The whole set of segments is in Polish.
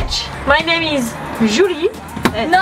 Cześć! My name is Julie. No,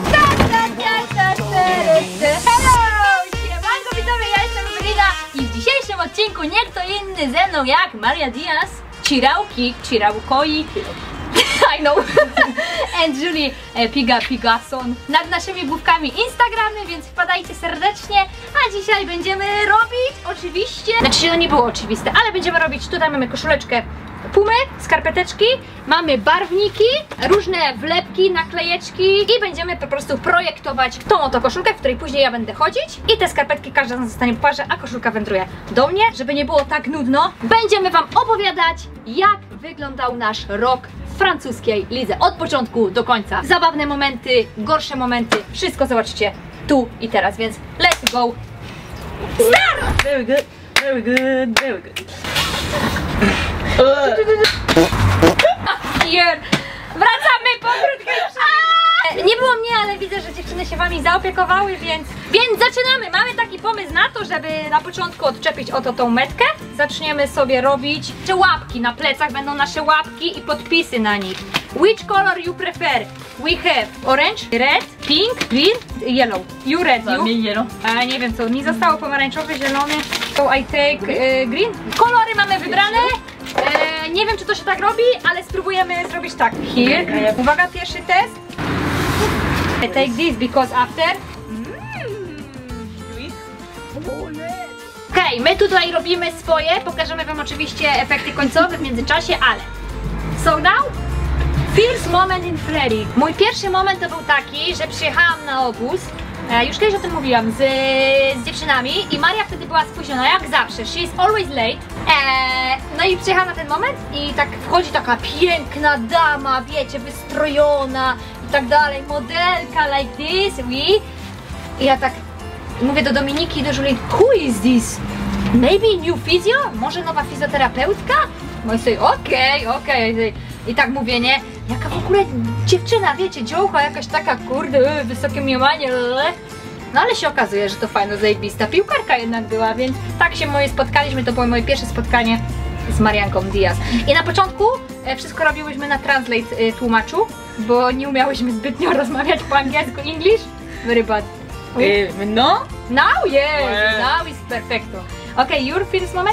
hello! Siemanko widzowie, ja jestem Ewelina i w dzisiejszym odcinku nie kto inny ze mną jak Maria Diaz, Chiraukoi, I know, and Julie Pigason nad naszymi główkami Instagramy, więc wpadajcie serdecznie, a dzisiaj będziemy robić oczywiście, znaczy to nie było oczywiste, ale będziemy robić, tutaj mamy koszuleczkę Pumy, skarpeteczki, mamy barwniki, różne wlepki, naklejeczki i będziemy po prostu projektować tą oto koszulkę, w której później ja będę chodzić i te skarpetki każda z nas zostanie w parze, a koszulka wędruje do mnie. Żeby nie było tak nudno, będziemy wam opowiadać, jak wyglądał nasz rok w francuskiej lidze od początku do końca. Zabawne momenty, gorsze momenty, wszystko zobaczycie tu i teraz, więc let's go! Start! Very good, very good, very good. Wracamy po krótkiej przerwie. Nie było mnie, ale widzę, że dziewczyny się wami zaopiekowały, więc zaczynamy. Mamy taki pomysł na to, żeby na początku odczepić oto tą metkę. Zaczniemy sobie robić łapki. Na plecach będą nasze łapki i podpisy na nich. Which color you prefer? We have orange, red, pink, green, yellow. You red, you? Yellow. Nie wiem co, mi zostało pomarańczowy, zielony. So I take green. Kolory mamy wybrane. Nie wiem czy to się tak robi, ale spróbujemy zrobić tak. Here. Uwaga, pierwszy test. I take this because after. Okej, my tutaj robimy swoje. Pokażemy wam oczywiście efekty końcowe w międzyczasie, ale so now first moment in Flery. Mój pierwszy moment to był taki, że przyjechałam na obóz. Już kiedyś o tym mówiłam z dziewczynami i Maria wtedy była spóźniona, jak zawsze. She is always late. No i przyjechałam na ten moment i tak wchodzi taka piękna dama, wiecie, wystrojona i tak dalej, modelka like this, oui. I ja tak mówię do Dominiki i do Julii, who is this? Maybe new physio? Może nowa fizjoterapeutka? No i sobie, okej. I tak mówię, nie? Jaka w ogóle dziewczyna, wiecie, dziołcha jakaś taka, kurde, wysokie mniemanie, no ale się okazuje, że to fajna, zajebista piłkarka jednak była, więc tak się spotkaliśmy, to było moje pierwsze spotkanie z Marianką Diaz. I na początku wszystko robiłyśmy na Translate tłumaczu, bo nie umiałyśmy zbytnio rozmawiać po angielsku, English, very bad. No? Now yes, now is perfecto. Okay, your first moment?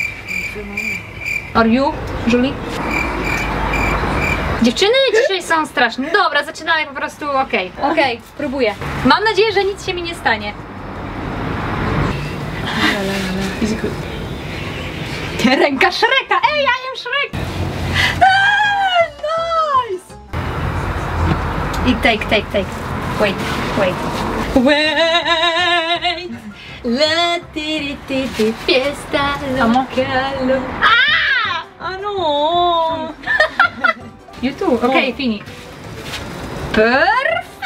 Are you, Julie? Dziewczyny dzisiaj są straszne. Dobra, zaczynamy po prostu, okej, spróbuję. Mam nadzieję, że nic się mi nie stanie. Ręka Shreka! Ej, ja am Shrek! Nice! I take. Wait. La ti fiesta local. No! You too. Okay, fini. Perfect!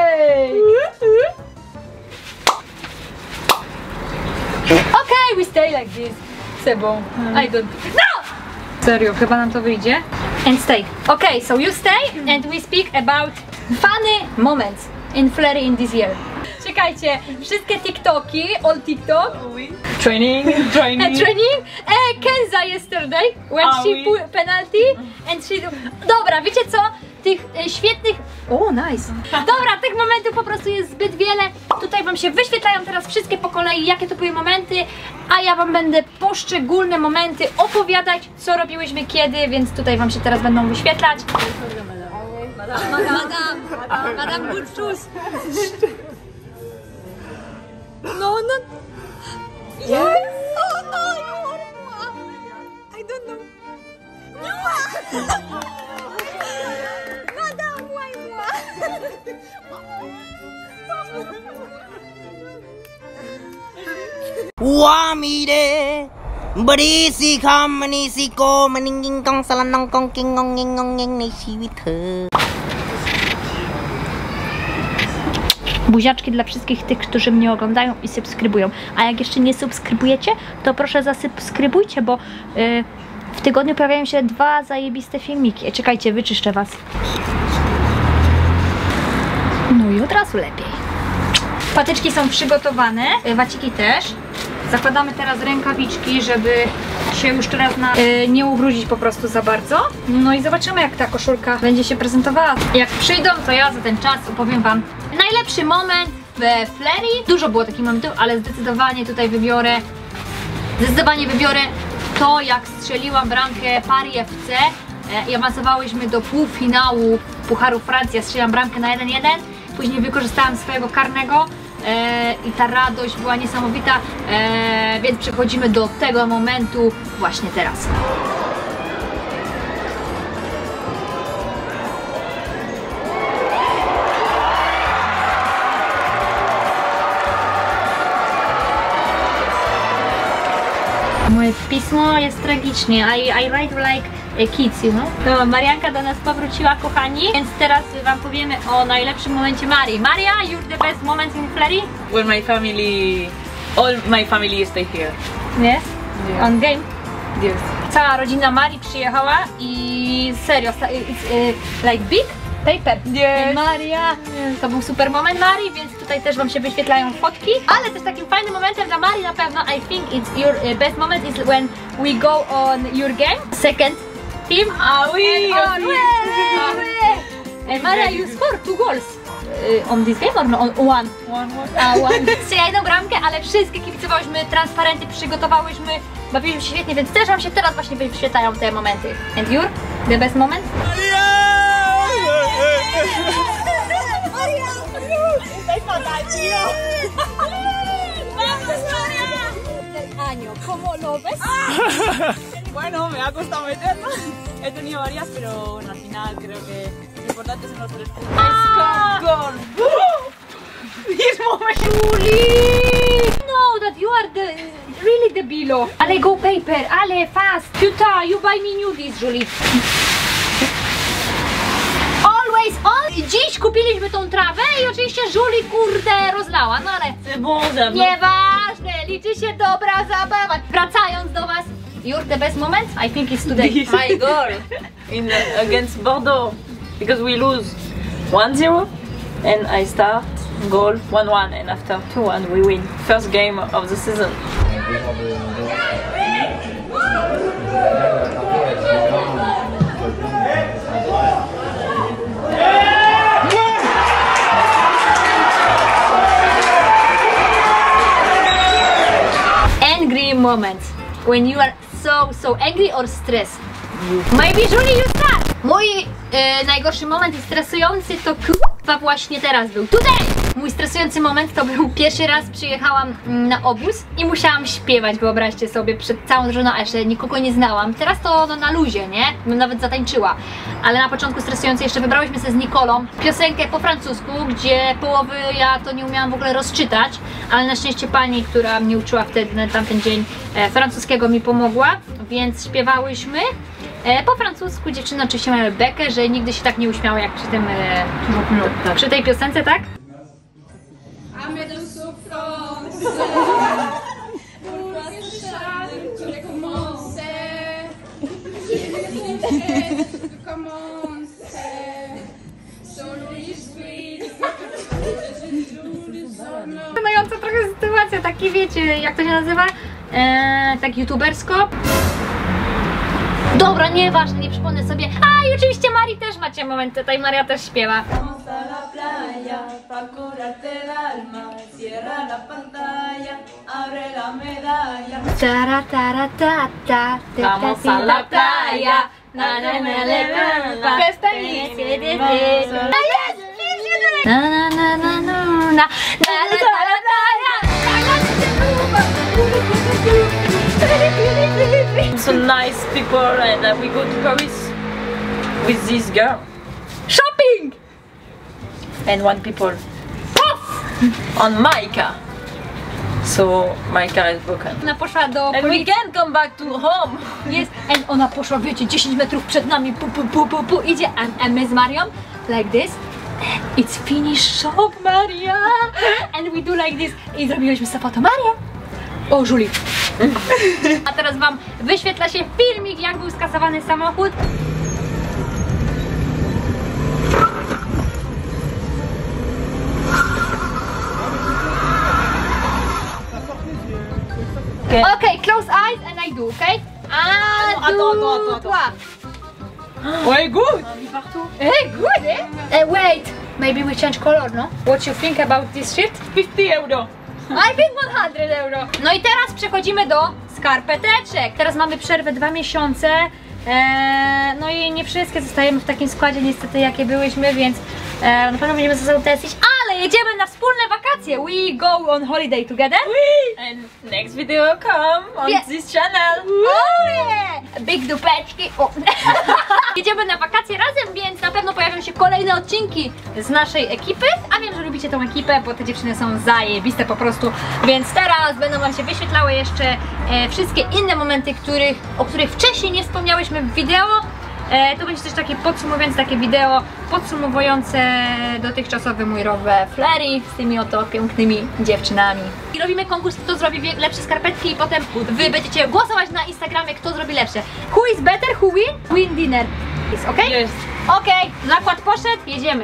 Okay, we stay like this. C'est bon. I don't... No! Serio, chyba nam to wyjdzie. And stay. Okay, so you stay and we speak about funny moments in Flery in this year. Czekajcie, wszystkie TikToki, all TikTok. Training. Kenza yesterday when she put penalty and she... Dobra, wiecie co? Tych świetnych... nice. Dobra, tych momentów po prostu jest zbyt wiele. Tutaj wam się wyświetlają teraz wszystkie po kolei, jakie to były momenty, a ja wam będę poszczególne momenty opowiadać, co robiłyśmy kiedy, więc tutaj wam się teraz będą wyświetlać. Madame good shoes. No. Yes! Oh no, you are... I don't know. Madame, why Wamide, Brisi Kamanisico, Maninging Kong Salanong Kong King Ong Shivit. Buziaczki dla wszystkich tych, którzy mnie oglądają i subskrybują. A jak jeszcze nie subskrybujecie, to proszę zasubskrybujcie, bo w tygodniu pojawiają się 2 zajebiste filmiki. Czekajcie, wyczyszczę was. No i od razu lepiej. Patyczki są przygotowane, waciki też. Zakładamy teraz rękawiczki, żeby się już teraz nie ubrudzić po prostu za bardzo. No i zobaczymy, jak ta koszulka będzie się prezentowała. Jak przyjdą, to ja za ten czas opowiem wam najlepszy moment we Flery. Dużo było takich momentów, ale zdecydowanie tutaj wybiorę to, jak strzeliłam bramkę Paris FC i awansowałyśmy do półfinału Pucharu Francji. Strzeliłam bramkę na 1-1, później wykorzystałam swojego karnego i ta radość była niesamowita, więc przechodzimy do tego momentu właśnie teraz. Moje pismo jest tragicznie. I write like kids, you know? No, Marianka do nas powróciła, kochani, więc teraz wam powiemy o najlepszym momencie Marii. Maria, you're the best moment in Flery? When all my family stay here. Yes? Yeah. On game? Yes. Cała rodzina Marii przyjechała i serio, it's like big paper. Yes. Maria, to był super moment Marii, więc tutaj też wam się wyświetlają fotki, ale też takim fajnym momentem dla Marii na pewno, I think it's your best moment is when we go on your game, second team. Oui, and Maria, you scored 2 goals on this game or no? On one? One. Strzela jedną bramkę, ale wszystkie kibicowałyśmy, transparenty przygotowałyśmy, bawiliśmy się świetnie, więc też wam się teraz właśnie wyświetlają te momenty. And your the best moment? Año, ¿cómo lo ves? Bueno, me ha costado meterla. He tenido varias, pero al final creo que lo importante son los 3 puntos. ¡Gol! This moment! Julie! No, that you are really the below. Ale go paper, ale fast. Tuta, you buy me new this, Julie. Always on. Dziś kupiliśmy tą trawę i oczywiście Julie, kurde, rozlała, no ale C'est bon, j'aime. nieważne, liczy się dobra zabawa. Wracając do was, you're the best moment? I think it's today. My goal against Bordeaux, because we lose 1-0 and I start goal 1-1 and after 2-1 we win. First game of the season. Angry moments when you are so angry or stressed. Maybe Julie, you start. Mój najgorszy moment i stresujący to k***a właśnie teraz był. Tutaj! Mój stresujący moment to był pierwszy raz przyjechałam na obóz i musiałam śpiewać, wyobraźcie sobie, przed całą drużyną, a jeszcze nikogo nie znałam. Teraz to no, na luzie, nie? Bym nawet zatańczyła. Ale na początku stresujący jeszcze wybrałyśmy sobie z Nikolą piosenkę po francusku, gdzie połowy ja to nie umiałam w ogóle rozczytać, ale na szczęście pani, która mnie uczyła wtedy, na tamten dzień francuskiego, mi pomogła, więc śpiewałyśmy. Po francusku dziewczyny oczywiście mają bekę, że nigdy się tak nie uśmiały jak przy tym, przy tej piosence, tak? Imponująca trochę sytuacja, taki wiecie, jak to się nazywa? Tak youtubersko. Dobra, nieważne, nie przypomnę sobie. A i oczywiście Marii też macie momenty, tutaj Maria też śpiewa. Tara, tara, ta, ta, Vamos a la playa. Na na na na na na So nice people and we go to Paris with this girl shopping and one people on my car. So my car is broken. Ona poszła do And we policji. can't come back to home. Jest, and ona poszła, wiecie, 10 metrów przed nami, pu, idzie, and my z Marią, like this, it's finish shop, Maria, and we do like this, i zrobiłyśmy sobie foto, Maria, o, Julie. A teraz wam wyświetla się filmik, jak był skasowany samochód. close eyes and I do, okay? Un, deux, trois. Ouais, good. Partout. Hey, good, eh? Wait, maybe we change color, no? What you think about this shit? 50 euro. I think 100 euro. No i teraz przechodzimy do skarpeteczek. Teraz mamy przerwę 2 miesiące. No i nie wszystkie zostajemy w takim składzie niestety jakie byłyśmy, więc na pewno będziemy ze sobą testić, ale jedziemy na wspólne wakacje. We go on holiday together. And next video come on Yeah. this channel. Oh yeah! Big dupeczki. O. Jedziemy na wakacje razem, więc na pewno pojawią się kolejne odcinki z naszej ekipy. A wiem, że lubicie tą ekipę, bo te dziewczyny są zajebiste po prostu. Więc teraz będą wam się wyświetlały jeszcze wszystkie inne momenty, o których wcześniej nie wspomniałyśmy w wideo. To będzie też takie podsumowujące, takie wideo podsumowujące dotychczasowy mój rok we Fleury z tymi oto pięknymi dziewczynami. I robimy konkurs, kto zrobi lepsze skarpetki i potem wy będziecie głosować na Instagramie, kto zrobi lepsze. Who is better, who win? Win dinner. Jest ok? Yes. Okej, nakład poszedł, jedziemy.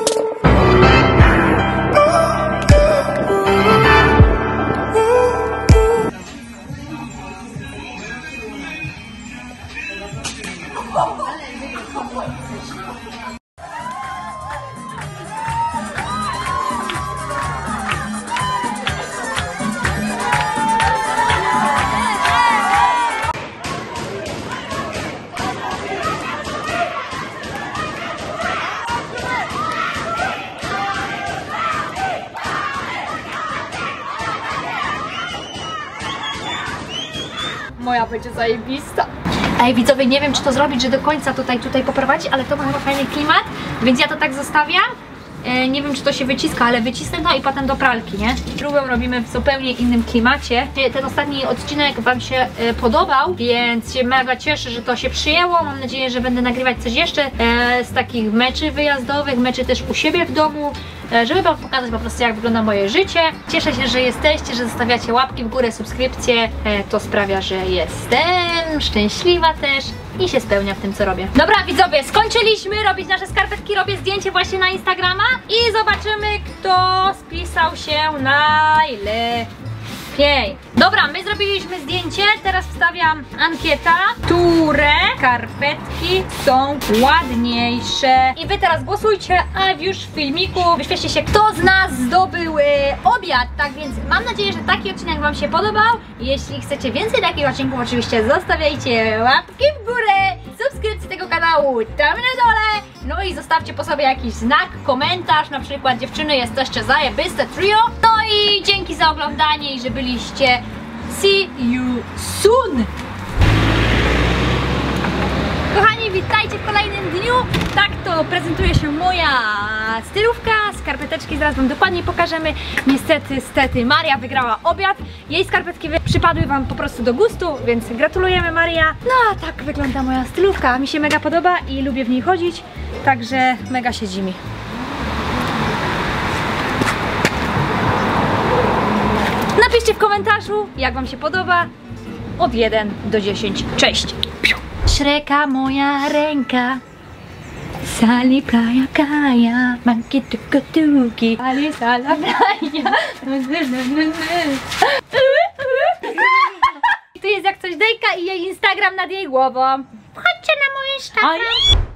Moja będzie zajebista. Ej widzowie, nie wiem czy to zrobić, że do końca tutaj poprowadzić, ale to ma chyba fajny klimat, więc ja to tak zostawiam. Nie wiem czy to się wyciska, ale wycisnę to i potem do pralki, nie? Drugą robimy w zupełnie innym klimacie. Ten ostatni odcinek wam się podobał, więc się mega cieszę, że to się przyjęło. Mam nadzieję, że będę nagrywać coś jeszcze z takich meczy wyjazdowych, meczy też u siebie w domu, żeby wam pokazać po prostu jak wygląda moje życie. Cieszę się, że jesteście, że zostawiacie łapki w górę, subskrypcje. To sprawia, że jestem szczęśliwa też i się spełnia w tym co robię. Dobra widzowie, skończyliśmy robić nasze skarpetki, robię zdjęcie właśnie na Instagrama i zobaczymy kto spisał się najlepiej. Dobra, my zrobiliśmy zdjęcie, teraz wstawiam ankieta, które skarpetki są ładniejsze. I wy teraz głosujcie, a już w filmiku wyświetlcie się, kto z nas zdobył obiad. Tak więc mam nadzieję, że taki odcinek wam się podobał. Jeśli chcecie więcej takich odcinków, oczywiście zostawiajcie łapki w górę, subskrypcję tego kanału tam na dole. No i zostawcie po sobie jakiś znak, komentarz, na przykład dziewczyny jesteście zajebiste trio. No i dzięki za oglądanie i że byliście. See you soon! Kochani, witajcie w kolejnym dniu. Tak to prezentuje się moja stylówka. Skarpeteczki zaraz wam dokładniej pokażemy. Niestety Maria wygrała obiad. Jej skarpetki przypadły wam po prostu do gustu, więc gratulujemy Maria. No a tak wygląda moja stylówka. Mi się mega podoba i lubię w niej chodzić. Także mega siedzi mi. Napiszcie w komentarzu, jak wam się podoba. Od 1 do 10. Cześć! Shreka moja ręka. Sali playa kaja. Manki tuku tuki. Ali sala playa. Tu jest jak coś Dejka i jej Instagram nad jej głową. Wchodźcie na mój Instagram.